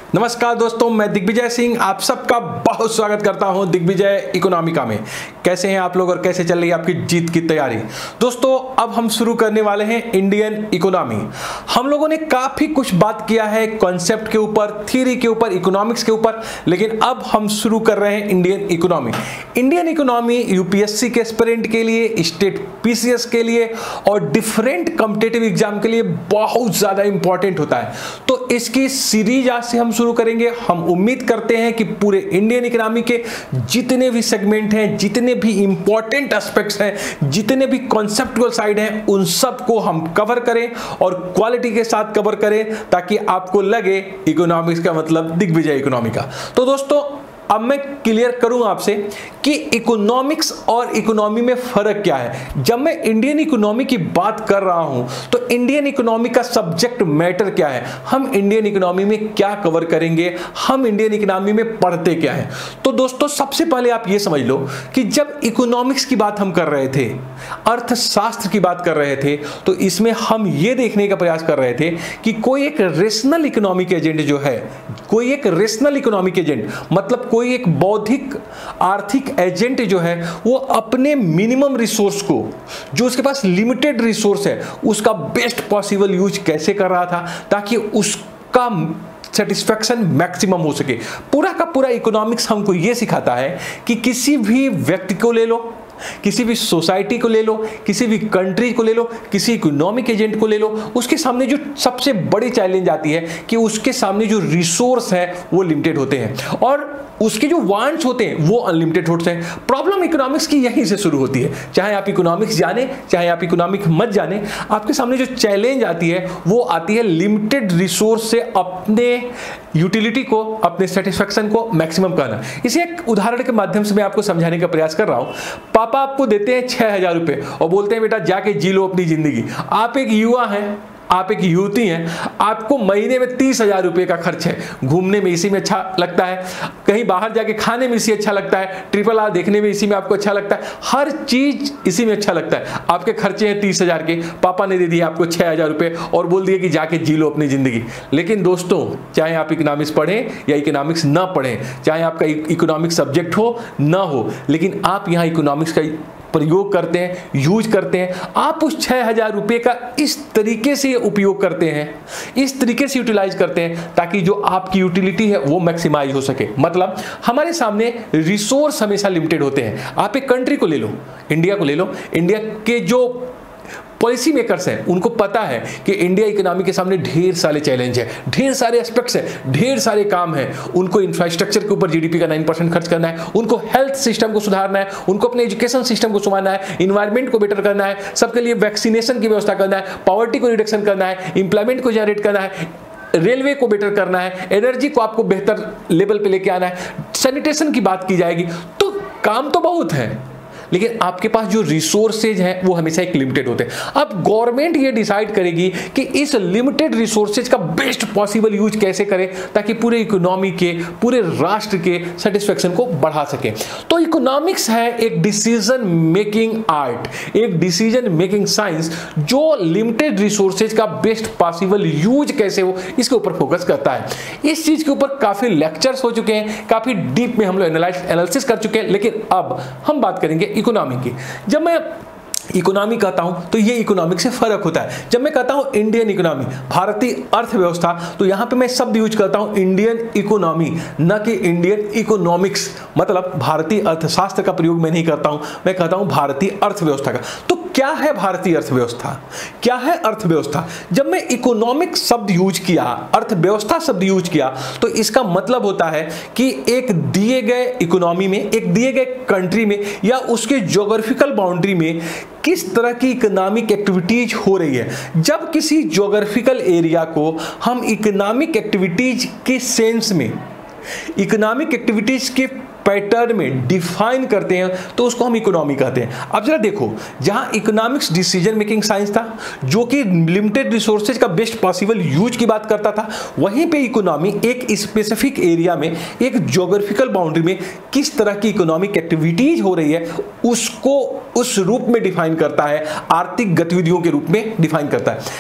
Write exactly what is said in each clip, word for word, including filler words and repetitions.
नमस्कार दोस्तों, मैं दिग्विजय सिंह आप सबका बहुत स्वागत करता हूं दिग्विजय इकोनॉमिका में। कैसे हैं आप लोग और कैसे चल रही है आपकी जीत की तैयारी। दोस्तों अब हम शुरू करने वाले हैं इंडियन इकोनॉमी। हम लोगों ने काफी कुछ बात किया है कॉन्सेप्ट के ऊपर, थ्योरी के ऊपर, इकोनॉमिक्स के ऊपर, लेकिन अब हम शुरू कर रहे हैं Indian economy. Indian economy UPSC के एस्पिरेंट के लिए, स्टेट पीसीएस के लिए और डिफरेंट कॉम्पिटिटिव एग्जाम के लिए बहुत ज्यादा इंपॉर्टेंट होता है। तो इसकी सीरीज आज से हम शुरू करेंगे। हम उम्मीद करते हैं कि पूरे इंडियन इकोनॉमी के जितने भी सेगमेंट हैं, जितने भी इंपॉर्टेंट एस्पेक्ट्स हैं, जितने भी कॉन्सेप्चुअल साइड हैं, उन सब को हम कवर करें और क्वालिटी के साथ कवर करें ताकि आपको लगे इकोनॉमिक्स का मतलब दिग्विजय इकोनॉमी का। तो दोस्तों अब मैं क्लियर करूं आपसे कि इकोनॉमिक्स और इकोनॉमी में फर्क क्या है। जब मैं इंडियन इकोनॉमी की बात कर रहा हूं तो इंडियन इकोनॉमी का सब्जेक्ट मैटर क्या है, हम इंडियन इकोनॉमी में क्या कवर करेंगे, हम इंडियन इकोनॉमी में पढ़ते क्या है। तो दोस्तों सबसे पहले आप ये समझ लो कि जब इकोनॉमिक्स की बात हम कर रहे थे, अर्थशास्त्र की बात कर रहे थे, तो इसमें हम ये देखने का प्रयास कर रहे थे कि कोई एक रेशनल इकोनॉमिक एजेंट जो है, कोई एक रेशनल इकोनॉमिक एजेंट मतलब कोई एक बौद्धिक आर्थिक एजेंट जो है वो अपने मिनिमम रिसोर्स को, जो उसके पास लिमिटेड रिसोर्स है, उसका बेस्ट पॉसिबल यूज कैसे कर रहा था ताकि उसका सेटिस्फैक्शन मैक्सिमम हो सके। पूरा का पूरा इकोनॉमिक्स हमको यह सिखाता है कि किसी भी व्यक्ति को ले लो, किसी भी सोसाइटी को ले लो, किसी भी कंट्री को ले लो, किसी इकोनॉमिक एजेंट को ले लो, उसके सामने जो सबसे बड़ी चैलेंज आती है कि उसके सामने जो रिसोर्स है वो लिमिटेड होते हैं और उसके जो वांट्स होते हैं वो अनलिमिटेड होते हैं। प्रॉब्लम इकोनॉमिक्स की यहीं से शुरू होती है। चाहे आप इकोनॉमिक्स जाने, चाहे आप इकोनॉमिक्स मत जाने, आपके सामने जो चैलेंज आती है वो आती है लिमिटेड रिसोर्स से अपने यूटिलिटी को, अपने सेटिस्फैक्शन को मैक्सिमम करना। इसे एक उदाहरण के माध्यम से मैं आपको समझाने का प्रयास कर रहा हूं। पापा आपको देते हैं छह हजार रुपए और बोलते हैं बेटा जाके जी लो अपनी जिंदगी। आप एक युवा हैं, आप एक युवती हैं, आपको महीने में तीस हजार रुपए का खर्च है। घूमने में इसी में अच्छा लगता है, कहीं बाहर जाके खाने में इसी अच्छा लगता है, ट्रिपल आर देखने में इसी में आपको अच्छा लगता है, हर चीज इसी में अच्छा लगता है। आपके खर्चे हैं तीस हजार के, पापा ने दे दिए आपको छह हजार रुपए और बोल दिए कि जाके जी लो अपनी जिंदगी। लेकिन दोस्तों चाहे आप इकोनॉमिक्स पढ़ें या इकोनॉमिक्स ना पढ़ें, चाहे आपका इकोनॉमिक्स सब्जेक्ट हो ना हो, लेकिन आप यहाँ इकोनॉमिक्स का प्रयोग करते हैं, यूज करते हैं, आप उस छह हजार रुपये का इस तरीके से उपयोग करते हैं, इस तरीके से यूटिलाइज करते हैं ताकि जो आपकी यूटिलिटी है वो मैक्सिमाइज हो सके। मतलब हमारे सामने रिसोर्स हमेशा लिमिटेड होते हैं। आप एक कंट्री को ले लो, इंडिया को ले लो, इंडिया के जो पॉलिसी मेकर्स हैं उनको पता है कि इंडिया इकोनॉमी के सामने ढेर सारे चैलेंज है, ढेर सारे एस्पेक्ट्स हैं, ढेर सारे काम हैं। उनको इंफ्रास्ट्रक्चर के ऊपर जीडीपी का नाइन परसेंट खर्च करना है, उनको हेल्थ सिस्टम को सुधारना है, उनको अपने एजुकेशन सिस्टम को सुधारना है, इन्वायरमेंट को बेटर करना है, सबके लिए वैक्सीनेशन की व्यवस्था करना है, पॉवर्टी को रिडक्शन करना है, एम्प्लॉयमेंट को जनरेट करना है, रेलवे को बेटर करना है, एनर्जी को आपको बेहतर लेवल पे लेके आना है, सैनिटेशन की बात की जाएगी। तो काम तो बहुत है, लेकिन आपके पास जो रिसोर्सेज हैं वो हमेशा एक लिमिटेड होते हैं। अब गवर्नमेंट ये डिसाइड करेगी कि इस लिमिटेड रिसोर्सेज का बेस्ट पॉसिबल यूज कैसे करें ताकि पूरे इकोनॉमी के, पूरे राष्ट्र के सेटिस्फैक्शन को बढ़ा सके। तो इकोनॉमिक्स है एक डिसीजन मेकिंग आर्ट, एक डिसीजन मेकिंग साइंस जो लिमिटेड रिसोर्सेज का बेस्ट पॉसिबल यूज कैसे हो इसके ऊपर फोकस करता है। इस चीज के ऊपर काफी लेक्चर्स हो चुके हैं, काफी डीप में हम लोग एनालिसिस कर चुके हैं, लेकिन अब हम बात करेंगे इकोनॉमी की। जब मैं इकोनॉमी कहता हूं तो ये इकोनॉमिक से फर्क होता है। जब मैं कहता हूं इंडियन इकोनॉमी, भारतीय अर्थव्यवस्था, तो यहां पे मैं शब्द यूज करता हूं इंडियन इकोनॉमी, न कि इंडियन इकोनॉमिक्स। मतलब भारतीय अर्थशास्त्र का प्रयोग मैं नहीं करता हूं, मैं कहता हूं भारतीय अर्थव्यवस्था का। तो क्या है भारतीय अर्थव्यवस्था, क्या है अर्थव्यवस्था? जब मैं इकोनॉमिक शब्द यूज किया, अर्थव्यवस्था शब्द यूज किया, तो इसका मतलब होता है कि एक दिए गए इकोनॉमी में, एक दिए गए कंट्री में या उसके ज्योग्राफिकल बाउंड्री में किस तरह की इकोनॉमिक एक्टिविटीज हो रही है। जब किसी ज्योग्राफिकल एरिया को हम इकोनॉमिक एक्टिविटीज के सेंस में, इकोनॉमिक एक्टिविटीज के पैटर्न में डिफाइन करते हैं तो उसको हम इकोनॉमी कहते हैं। अब जरा देखो, जहां इकोनॉमिक्स डिसीजन मेकिंग साइंस था जो कि लिमिटेड रिसोर्सेज का बेस्ट पॉसिबल यूज की बात करता था, वहीं पे इकोनॉमी एक स्पेसिफिक एरिया में, एक ज्योग्राफिकल बाउंड्री में किस तरह की इकोनॉमिक एक्टिविटीज हो रही है उसको उस रूप में डिफाइन करता है, आर्थिक गतिविधियों के रूप में डिफाइन करता है।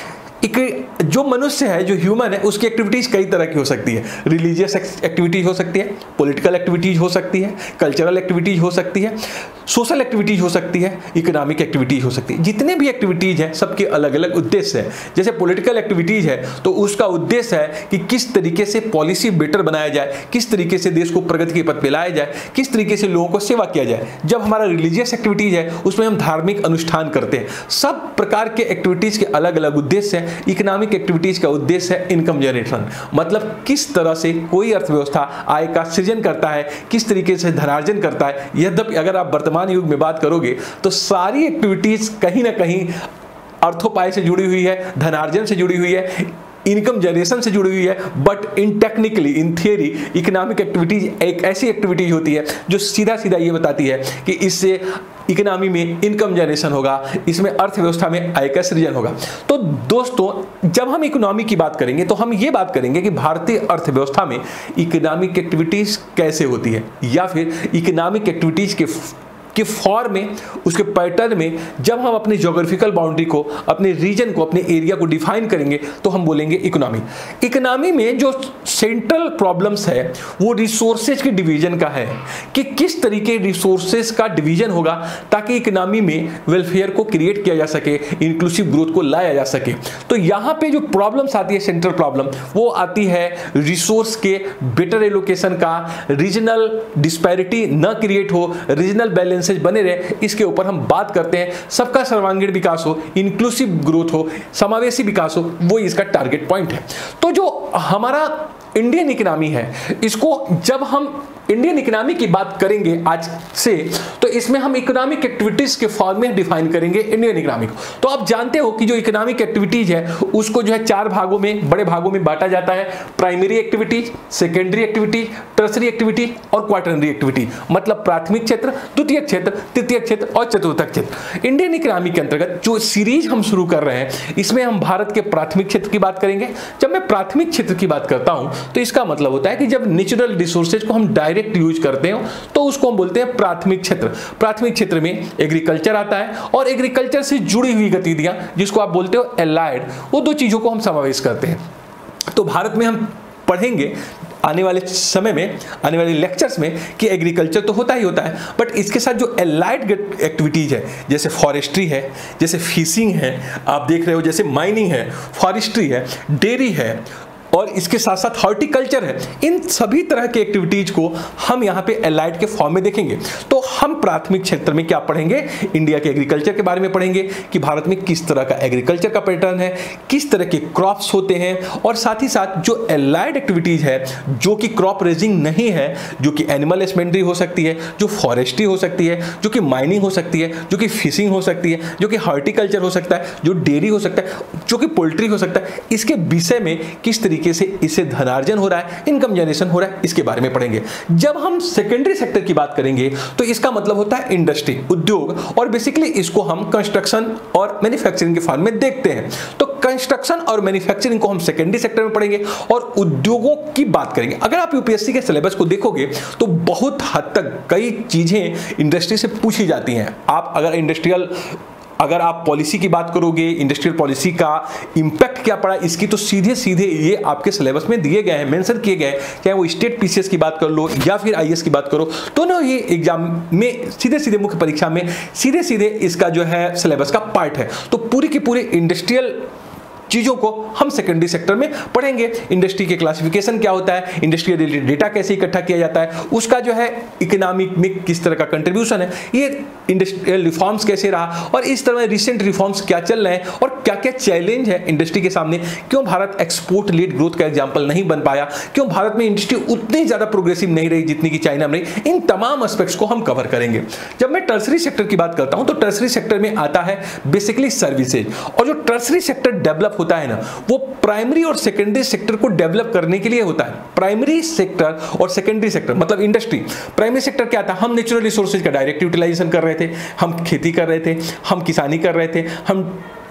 एक जो मनुष्य है, जो ह्यूमन है, उसकी एक्टिविटीज कई तरह की हो सकती है। रिलीजियस एक्टिविटीज हो सकती है, पॉलिटिकल एक्टिविटीज हो सकती है, कल्चरल एक्टिविटीज हो सकती है, सोशल एक्टिविटीज हो सकती है, इकोनॉमिक एक्टिविटीज हो सकती है। जितने भी एक्टिविटीज हैं सबके अलग अलग उद्देश्य है। जैसे पॉलिटिकल एक्टिविटीज है तो उसका उद्देश्य है कि किस तरीके से पॉलिसी बेटर बनाया जाए, किस तरीके से देश को प्रगति के पथ पे लाया जाए, किस तरीके से लोगों को सेवा किया जाए। जब हमारा रिलीजियस एक्टिविटीज है उसमें हम धार्मिक अनुष्ठान करते हैं। सब प्रकार के एक्टिविटीज के अलग अलग उद्देश्य हैं। इकोनॉमिक एक्टिविटीज का उद्देश्य है इनकम जनरेशन, मतलब किस तरह से कोई अर्थव्यवस्था आय का सृजन करता है, किस तरीके से धनार्जन करता है। यद्यपि अगर आप वर्तमान युग में बात करोगे तो सारी एक्टिविटीज कहीं ना कहीं अर्थोपाय से जुड़ी हुई है, धनार्जन से जुड़ी हुई है, इनकम जनरेशन से जुड़ी हुई है। But in technically, in theory, economic activities एक ऐसी एक्टिविटीज होती है जो सीधा सीधा ये बताती है कि इससे इकोनॉमी में इनकम जनरेशन होगा, इसमें अर्थव्यवस्था में आय का सृजन होगा। तो दोस्तों, जब हम इकोनॉमी की बात करेंगे तो हम ये बात करेंगे कि भारतीय अर्थव्यवस्था में इकोनॉमिक एक्टिविटीज कैसे होती है, या फिर इकोनॉमिक एक्टिविटीज के कि फॉर्म में, उसके पैटर्न में जब हम अपनी ज्योग्राफिकल बाउंड्री को, अपने रीजन को, अपने एरिया को डिफाइन करेंगे तो हम बोलेंगे इकोनॉमी। इकोनॉमी में जो सेंट्रल प्रॉब्लम्स है वो रिसोर्सेज के डिवीजन का है कि किस तरीके रिसोर्सेज का डिवीजन होगा ताकि इकोनॉमी में वेलफेयर को क्रिएट किया जा सके, इंक्लूसिव ग्रोथ को लाया जा सके। तो यहाँ पे जो प्रॉब्लम्स आती है, सेंट्रल प्रॉब्लम, वो आती है रिसोर्स के बेटर एलोकेशन का, रीजनल डिस्पैरिटी न क्रिएट हो, रीजनल बैलेंस बने रहे, इसके ऊपर हम बात करते हैं। सबका सर्वांगीण विकास हो, इंक्लूसिव ग्रोथ हो, समावेशी विकास हो, वो इसका टारगेट पॉइंट है। तो जो हमारा इंडियन इकोनॉमी है, इसको जब हम इंडियन इकोनॉमी की बात करेंगे आज से, तो इसमें हम इकोनॉमिक एक्टिविटीज के फॉर्म में डिफाइन करेंगे इंडियन इकोनॉमी को। तो आप जानते हो कि जो इकोनॉमिक एक्टिविटीज है उसको जो है चार भागों में, बड़े भागों में बांटा जाता है। Primary activities, secondary activities, tertiary activities और क्वार्टरनरी एक्टिविटीज, मतलब प्राथमिक क्षेत्र, द्वितीय क्षेत्र, तृतीय क्षेत्र और चतुर्थक क्षेत्र। इंडियन इकोनॉमी के अंतर्गत जो सीरीज हम शुरू कर रहे हैं, इसमें हम भारत के प्राथमिक क्षेत्र की बात करेंगे। जब मैं प्राथमिक क्षेत्र की बात करता हूं तो इसका मतलब होता है कि जब नेचुरल रिसोर्सेज को हम डायरेक्ट यूज करते हो तो उसको हम बोलते हैं प्राथमिक क्षेत्र। प्राथमिक क्षेत्र में एग्रीकल्चर आता है और एग्रीकल्चर से जुड़ी हुई गतिविधियां, जिसको आप बोलते हो एलाइड, वो दो चीजों को हम समावेश करते हैं। तो भारत में हम पढ़ेंगे आने वाले समय में, आने वाले लेक्चर्स में, कि एग्रीकल्चर तो होता ही होता है, बट इसके साथ जो एलाइड एक्टिविटीज है, जैसे फॉरेस्ट्री है, जैसे फिशिंग है, आप देख रहे हो, जैसे माइनिंग है, फॉरेस्ट्री है, डेयरी है, और इसके साथ साथ हॉर्टिकल्चर है, इन सभी तरह के एक्टिविटीज को हम यहाँ पे एलाइड के फॉर्म में देखेंगे। तो हम प्राथमिक क्षेत्र में क्या पढ़ेंगे? इंडिया के एग्रीकल्चर के बारे में पढ़ेंगे कि भारत में किस तरह का एग्रीकल्चर का पैटर्न है, किस तरह के क्रॉप्स होते हैं, और साथ ही साथ जो एलाइड एक्टिविटीज है जो कि क्रॉप रेजिंग नहीं है, जो कि एनिमल हस्बेंड्री हो सकती है, जो फॉरेस्ट्री हो सकती है, जो कि माइनिंग हो सकती है, जो कि फिशिंग हो सकती है, जो कि हॉर्टिकल्चर हो सकता है, जो डेयरी हो सकता है, जो कि पोल्ट्री हो सकता है, इसके विषय में किस तरीके से इससे धनार्जन हो रहा है, इनकम जनरेशन हो रहा है, इसके बारे में पढ़ेंगे। जब हम सेकेंडरी सेक्टर की बात करेंगे तो इसका मतलब होता है इंडस्ट्री, उद्योग, और बेसिकली इसको हम कंस्ट्रक्शन और मैन्युफैक्चरिंग के फॉर्म में देखते हैं। तो कंस्ट्रक्शन और मैन्युफैक्चरिंग को हम सेकेंडरी सेक्टर में पढ़ेंगे और उद्योगों की बात करेंगे। अगर आप यूपीएससी के सिलेबस को देखोगे तो बहुत हद तक कई चीजें इंडस्ट्री से पूछी जाती हैं। आप अगर इंडस्ट्रियल अगर आप पॉलिसी की बात करोगे, इंडस्ट्रियल पॉलिसी का इंपैक्ट क्या पड़ा, इसकी तो सीधे सीधे ये आपके सिलेबस में दिए गए हैं, मेंशन किए गए हैं। चाहे वो स्टेट पीसीएस की बात कर लो या फिर आईएएस की बात करो, तो ना ये एग्जाम में सीधे सीधे मुख्य परीक्षा में सीधे सीधे इसका जो है सिलेबस का पार्ट है। तो पूरी की पूरी इंडस्ट्रियल चीज़ों को हम सेकेंडरी सेक्टर में पढ़ेंगे। इंडस्ट्री के क्लासिफिकेशन क्या होता है, इंडस्ट्री रिलेटेड डेटा कैसे इकट्ठा किया जाता है, उसका जो है इकोनॉमिक में किस तरह का कंट्रीब्यूशन है, ये इंडस्ट्रियल रिफॉर्म्स कैसे रहा, और इस तरह रिसेंट रिफॉर्म्स क्या चल रहे हैं और क्या क्या चैलेंज है इंडस्ट्री के सामने, क्यों भारत एक्सपोर्ट लीड ग्रोथ का एग्जाम्पल नहीं बन पाया, क्यों भारत में इंडस्ट्री उतनी ज़्यादा प्रोग्रेसिव नहीं रही जितनी कि चाइना में रही। इन तमाम एस्पेक्ट्स को हम कवर करेंगे। जब मैं टर्सरी सेक्टर की बात करता हूँ तो टर्सरी सेक्टर में आता है बेसिकली सर्विसेज, और जो टर्सरी सेक्टर डेवलप होता है ना, वो प्राइमरी और सेकेंडरी सेक्टर को डेवलप करने के लिए होता है। प्राइमरी सेक्टर और सेकेंडरी सेक्टर मतलब इंडस्ट्री, प्राइमरी सेक्टर क्या था, हम नेचुरल रिसोर्सेज का डायरेक्ट यूटिलाइजेशन कर रहे थे, हम खेती कर रहे थे, हम किसानी कर रहे थे, हम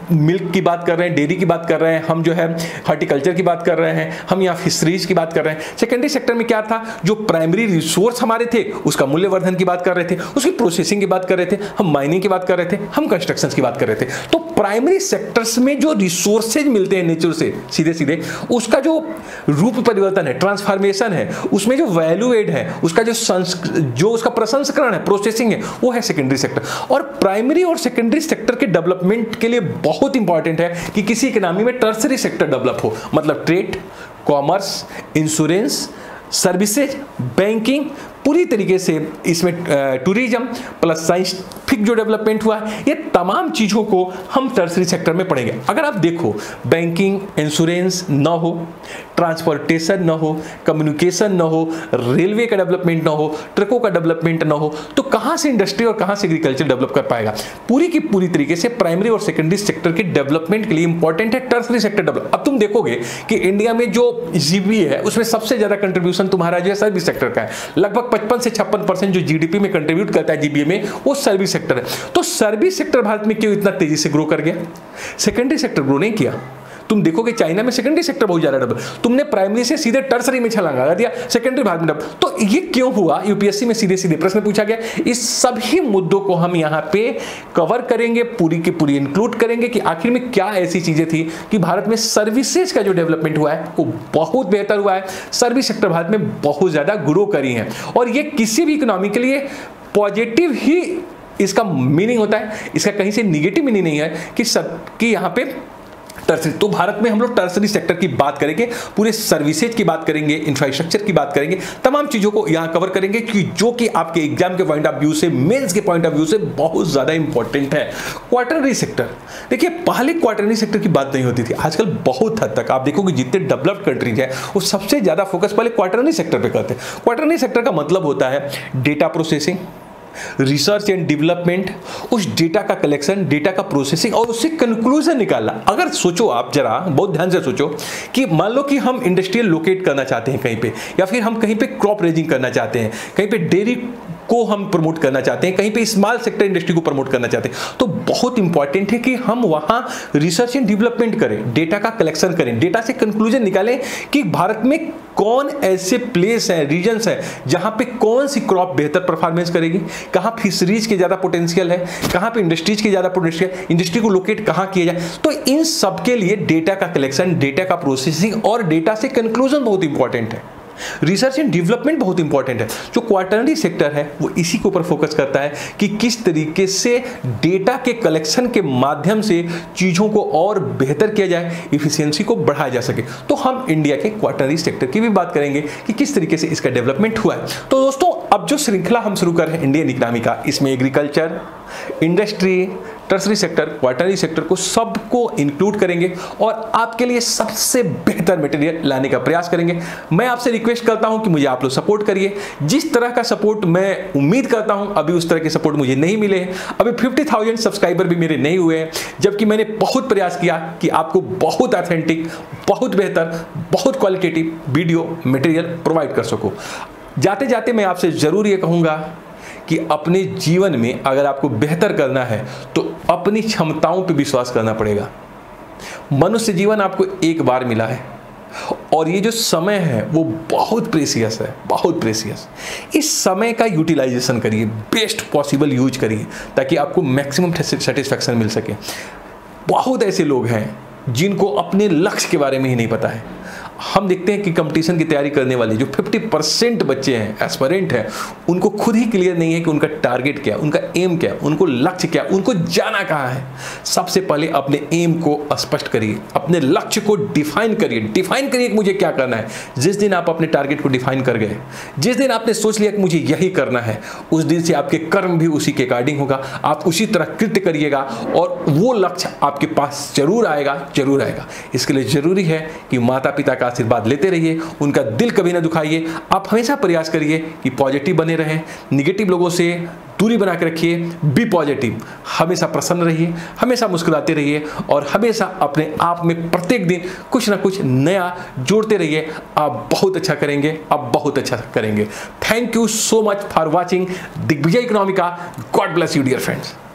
मिल्क की बात कर रहे हैं, डेयरी की बात कर रहे हैं, हम जो है हॉर्टिकल्चर की बात कर रहे हैं, हम यहाँ फिशरीज की बात कर रहे हैं। सेकेंडरी सेक्टर में क्या था, जो प्राइमरी रिसोर्स हमारे थे उसका मूल्यवर्धन की बात कर रहे थे, उसकी प्रोसेसिंग की बात कर रहे थे, हम माइनिंग की बात कर रहे थे, हम कंस्ट्रक्शन की बात कर रहे थे। तो प्राइमरी सेक्टर्स में जो रिसोर्सेज मिलते हैं नेचर से सीधे सीधे, उसका जो रूप परिवर्तन है, ट्रांसफॉर्मेशन है, उसमें जो वैल्यू एड है, उसका जो जो उसका प्रसंस्करण है, प्रोसेसिंग है, वो है सेकेंडरी सेक्टर। और प्राइमरी और सेकेंडरी सेक्टर के डेवलपमेंट के लिए बहुत इंपॉर्टेंट है कि किसी इकोनॉमी में टर्सरी सेक्टर डेवलप हो, मतलब trade, commerce, insurance, services, banking, पूरी तरीके से इसमें टूरिज्म प्लस साइंटिफिक जो डेवलपमेंट हुआ है, ये तमाम चीज़ों को हम टर्सरी सेक्टर में पढ़ेंगे। अगर आप देखो बैंकिंग, इंश्योरेंस ना हो, ट्रांसपोर्टेशन ना हो, कम्युनिकेशन ना हो, रेलवे का डेवलपमेंट ना हो, ट्रकों का डेवलपमेंट ना हो, तो कहाँ से इंडस्ट्री और कहाँ से एग्रीकल्चर डेवलप कर पाएगा। पूरी की पूरी तरीके से प्राइमरी और सेकेंडरी सेक्टर के डेवलपमेंट के लिए इंपॉर्टेंट है टर्सरी सेक्टर डेवलप। अब तुम देखोगे कि इंडिया में जो जीबी है उसमें सबसे ज्यादा कंट्रीब्यूशन तुम्हारा जो है सर्विस सेक्टर का है, लगभग पचपन से छप्पन परसेंट जो जीडीपी में कंट्रीब्यूट करता है जीबीए में, वो सर्विस सेक्टर है। तो सर्विस सेक्टर भारत में क्यों इतना तेजी से ग्रो कर गया? सेकेंडरी सेक्टर ग्रो नहीं किया। तुम देखोगे चाइना में सेकेंडरी सेक्टर बहुत ज्यादा डेवलप, तुमने प्राइमरी से सीधे टर्सरी में छलांग लगा दिया, सेकेंडरी भारत में डेवलप। तो ये क्यों हुआ? यूपीएससी में सीधे सीधे प्रश्न पूछा गया। इस सभी मुद्दों को हम यहाँ पे कवर करेंगे, पूरी की पूरी इंक्लूड करेंगे कि आखिर में क्या ऐसी चीजें थी कि भारत में सर्विसेज का जो डेवलपमेंट हुआ है वो बहुत बेहतर हुआ है। सर्विस सेक्टर भारत में बहुत ज्यादा ग्रो करी है, और ये किसी भी इकोनॉमी के लिए पॉजिटिव ही इसका मीनिंग होता है। इसका कहीं से निगेटिव मीनिंग नहीं है कि सब कि यहाँ पे टर्सरी। तो भारत में हम लोग टर्सरी सेक्टर की बात करेंगे, पूरे सर्विसेज की बात करेंगे, इंफ्रास्ट्रक्चर की बात करेंगे, तमाम चीजों को यहां कवर करेंगे कि जो कि आपके एग्जाम के पॉइंट ऑफ व्यू से, मेंस के पॉइंट ऑफ व्यू से बहुत ज्यादा इंपॉर्टेंट है। क्वार्टरली सेक्टर, देखिए पहले क्वार्टरली सेक्टर की बात नहीं होती थी, आजकल बहुत हद तक आप देखोगे जितने डेवलप्ड कंट्रीज है वो सबसे ज्यादा फोकस पहले क्वार्टरली सेक्टर पे करते हैं। क्वार्टरली सेक्टर का मतलब होता है data processing, research and development, उस डेटा का कलेक्शन, डेटा का प्रोसेसिंग और उससे कंक्लूजन निकालना। अगर सोचो आप जरा बहुत ध्यान से सोचो कि मान लो कि हम इंडस्ट्रियल लोकेट करना चाहते हैं कहीं पे, या फिर हम कहीं पे क्रॉप रेजिंग करना चाहते हैं, कहीं पे डेयरी को हम प्रमोट करना चाहते हैं, कहीं पे स्मॉल सेक्टर इंडस्ट्री को प्रमोट करना चाहते हैं, तो बहुत इंपॉर्टेंट है कि हम वहां रिसर्च एंड डेवलपमेंट करें, डेटा का कलेक्शन करें, डेटा से कंक्लूजन निकालें कि भारत में कौन ऐसे प्लेस है, रीजन्स है जहां पे कौन सी क्रॉप बेहतर परफॉर्मेंस करेगी, कहां फिशरीज के ज्यादा पोटेंशियल है, कहां पे इंडस्ट्रीज के ज्यादा पोटेंशियल, इंडस्ट्री को लोकेट कहां किया जाए। तो इन सब के लिए डेटा का कलेक्शन, डेटा का प्रोसेसिंग और डेटा से कंक्लूजन बहुत इंपॉर्टेंट है। रिसर्च एंड डेवलपमेंट बहुत इंपॉर्टेंट है। जो क्वार्टरली सेक्टर है वो इसी के ऊपर फोकस करता है कि किस तरीके से डेटा के कलेक्शन के माध्यम से चीजों को और बेहतर किया जाए, इफिशियंसी को बढ़ाया जा सके। तो हम इंडिया के क्वार्टरली सेक्टर की भी बात करेंगे कि किस तरीके से इसका डेवलपमेंट हुआ है। तो दोस्तों अब जो श्रृंखला हम शुरू कर रहे हैं इंडियन इकोनॉमी का, इसमें agriculture, industry, tertiary sector, quarterly sector को सबको इंक्लूड करेंगे और आपके लिए सबसे बेहतर मटेरियल लाने का प्रयास करेंगे। मैं आपसे रिक्वेस्ट करता हूं कि मुझे आप लोग सपोर्ट करिए। जिस तरह का सपोर्ट मैं उम्मीद करता हूं, अभी उस तरह के सपोर्ट मुझे नहीं मिले हैं। अभी पचास हज़ार सब्सक्राइबर भी मेरे नहीं हुए हैं, जबकि मैंने बहुत प्रयास किया कि आपको बहुत ऑथेंटिक, बहुत बेहतर, बहुत क्वालिटेटिव वीडियो मटेरियल प्रोवाइड कर सकूं। जाते जाते मैं आपसे जरूर ये कहूंगा कि अपने जीवन में अगर आपको बेहतर करना है तो अपनी क्षमताओं पर विश्वास करना पड़ेगा। मनुष्य जीवन आपको एक बार मिला है और ये जो समय है वो बहुत प्रेसियस है, बहुत प्रेसियस। इस समय का यूटिलाइजेशन करिए, बेस्ट पॉसिबल यूज करिए ताकि आपको मैक्सिमम सेटिस्फैक्शन मिल सके। बहुत ऐसे लोग हैं जिनको अपने लक्ष्य के बारे में ही नहीं पता है। हम देखते हैं कि कंपटीशन की तैयारी करने वाले जो पचास परसेंट बच्चे हैं, एस्पिरेंट हैं, उनको खुद ही क्लियर नहीं है कि उनका टारगेट क्या है, उनका एम क्या है, उनको लक्ष्य क्या है, उनको जाना कहाँ है। सबसे पहले अपने एम को स्पष्ट करिए, अपने लक्ष्य को डिफाइन करिए। डिफाइन करिए कि मुझे क्या करना है। जिस दिन आप अपने टारगेट को डिफाइन कर गए, जिस दिन आपने सोच लिया कि मुझे यही करना है, उस दिन से आपके कर्म भी उसी के अकॉर्डिंग होगा। आप उसी तरह कृत्य करिएगा और वो लक्ष्य आपके पास जरूर आएगा, जरूर आएगा। इसके लिए जरूरी है कि माता पिता का आशीर्वाद लेते रहिए, उनका दिल कभी ना दुखाइए। आप हमेशा प्रयास करिए कि पॉजिटिव बने रहें, निगेटिव लोगों से दूरी बना के रखिए, बी पॉजिटिव, हमेशा प्रसन्न रहिए, हमेशा मुस्कुराते रहिए और हमेशा अपने आप में प्रत्येक दिन कुछ ना कुछ नया जोड़ते रहिए। आप बहुत अच्छा करेंगे, आप बहुत अच्छा करेंगे। Thank you so much for watching Digvijay Economica. God bless you dear friends.